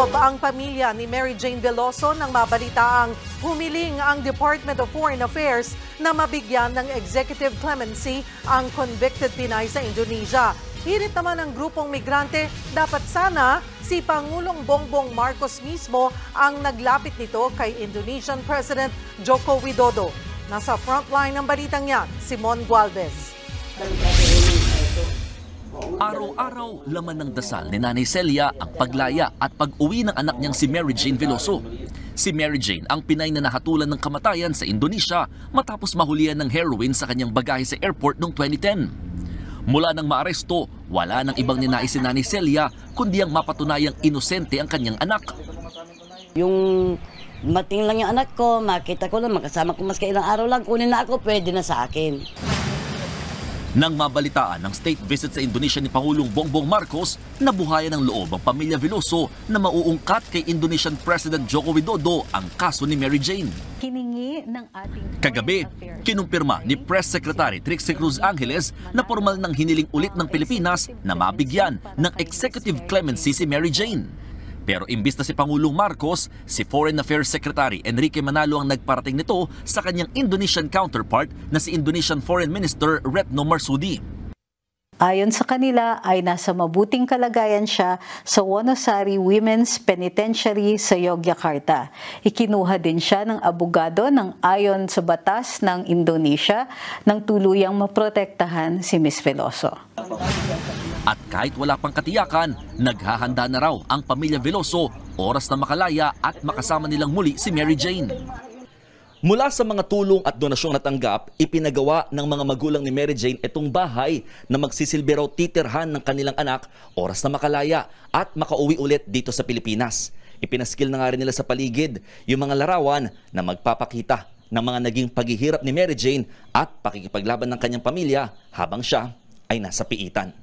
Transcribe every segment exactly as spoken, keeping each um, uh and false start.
Naloob ang pamilya ni Mary Jane Veloso nang mabalitaang humiling ang Department of Foreign Affairs na mabigyan ng executive clemency ang convicted Pinay sa Indonesia. Hirit naman ng grupong migrante, dapat sana si Pangulong Bongbong Marcos mismo ang naglapit nito kay Indonesian President Joko Widodo. Nasa frontline ng balitang yan, Simon Gualvez. Araw-araw laman ng dasal ni Nanay Celia ang paglaya at pag-uwi ng anak niyang si Mary Jane Veloso. Si Mary Jane ang Pinay na nahatulan ng kamatayan sa Indonesia matapos mahulihan ng heroin sa kanyang bagahe sa airport noong twenty ten. Mula nang maaresto, wala nang ibang ninais si Nanay Celia kundi ang mapatunayang inosente ang kanyang anak. Yung mating lang yung anak ko, makita ko lang, makasama ko mas kailang araw lang, kunin na ako, pwede na sa akin. Nang mabalitaan ng state visit sa Indonesia ni Pangulong Bongbong Marcos, nabuhayan ng loob ang pamilya Veloso na mauungkat kay Indonesian President Joko Widodo ang kaso ni Mary Jane. Hiningi ng ating Kagabi, kinumpirma ni Press Secretary Trixie Cruz Angeles na formal nang hiniling ulit ng Pilipinas na mabigyan ng executive clemency si Mary Jane. Pero imbis na si Pangulong Marcos, si Foreign Affairs Secretary Enrique Manalo ang nagparating nito sa kanyang Indonesian counterpart na si Indonesian Foreign Minister Retno Marsudi. Ayon sa kanila ay nasa mabuting kalagayan siya sa Wonosari Women's Penitentiary sa Yogyakarta. Ikinuha din siya ng abogado ng ayon sa batas ng Indonesia nang tuluyang maprotektahan si Miss Veloso. At kahit wala pang katiyakan, naghahanda na raw ang pamilya Veloso oras na makalaya at makasama nilang muli si Mary Jane. Mula sa mga tulong at donasyong natanggap, ipinagawa ng mga magulang ni Mary Jane itong bahay na magsisilbi raw titirhan ng kanilang anak oras na makalaya at makauwi ulit dito sa Pilipinas. Ipinaskil na nga rin nila sa paligid yung mga larawan na magpapakita ng mga naging paghihirap ni Mary Jane at pakikipaglaban ng kanyang pamilya habang siya ay nasa piitan.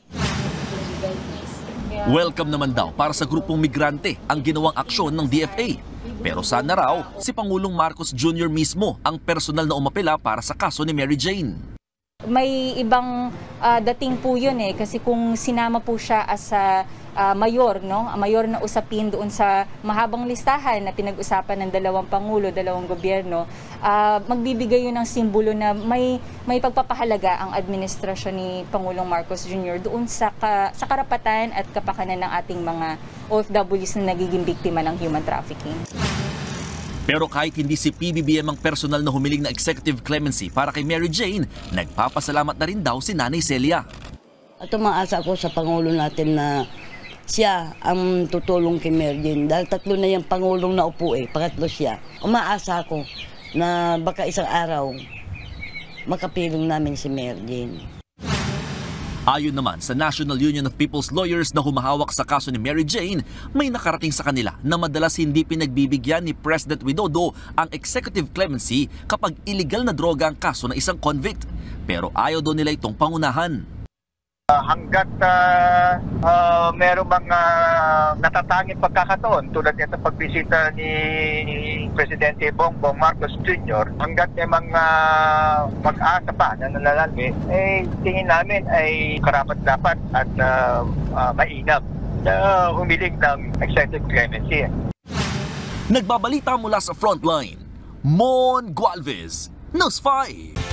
Welcome naman daw para sa grupong migrante ang ginawang aksyon ng D F A. Pero sana raw si Pangulong Marcos Junior mismo ang personal na umapela para sa kaso ni Mary Jane. May ibang uh, dating po yun eh kasi kung sinama po siya as a uh, mayor, no? Mayor na usapin doon sa mahabang listahan na pinag-usapan ng dalawang pangulo, dalawang gobyerno, uh, magbibigay yun ng simbolo na may may pagpapahalaga ang administrasyon ni Pangulong Marcos Junior doon sa ka, sa karapatan at kapakanan ng ating mga O F Ws na nagiging biktima ng human trafficking. Pero kahit hindi si P B B M ang personal na humiling na executive clemency para kay Mary Jane, nagpapasalamat na rin daw si Nanay Celia. At umaasa ako sa Pangulo natin na siya ang tutulong kay Mary Jane. Dahil tatlo na yung Pangulong na upo eh, pangatlo siya. Umaasa ako na baka isang araw makapiling namin si Mary Jane. Ayon naman sa National Union of People's Lawyers na humahawak sa kaso ni Mary Jane, may nakarating sa kanila na madalas hindi pinagbibigyan ni President Widodo ang executive clemency kapag illegal na droga ang kaso ng isang convict. Pero ayaw daw nila itong pangunahan. Uh, hanggat uh, uh, merong mga natatanging pagkakataon tulad nito pagbisita ni Presidente Bongbong Marcos Junior, hanggat may mga mag-asa pa na nalalami, eh tingin namin ay karapat-dapat at uh, uh, mainam na humiling ng executive clemency. Nagbabalita mula sa frontline, Mon Gualvez, News five.